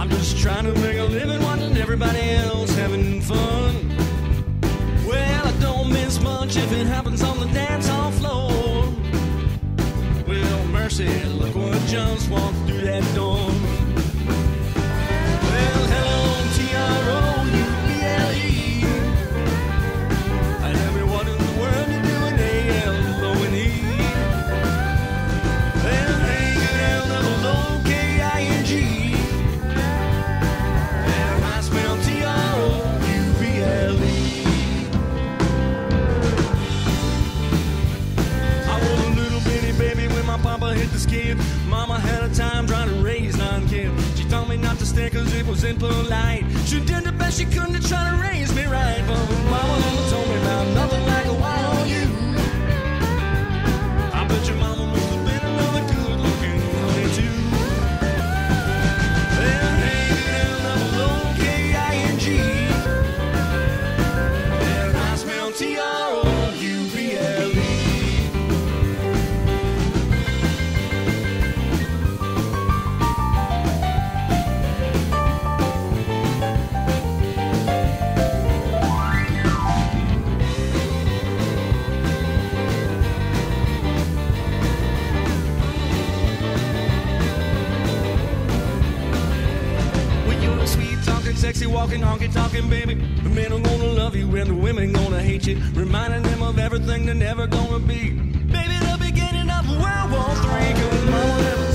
I'm just trying to make a living, watching everybody else having fun. Well, I don't miss much if it happens on the dance hall floor. Well, mercy, look what just walked through that door. Well, hello, T.R.O.U.B.L.E. And everyone in the world you're doing A-L-O-N-E. Well, H-A-L-O-K-I-N-G. And I spell T-R-O-U-B-L-E. I was a little bitty baby when my papa hit the skid. Mama had a time trying to raise 9 kids. She told me not to stare cause it was impolite. She did the best she could to try to raise me right, but mama never told me about nothing like a why on you. I bet your mama must have been another good looking honey too. L-A-L-O-K-I-N-G. And I smell T-R-O-U-B-L-E. Sexy walking, honky talking, baby. The men are gonna love you and the women gonna hate you, reminding them of everything they're never gonna be. Baby, the beginning of World War III. 'Cause mama never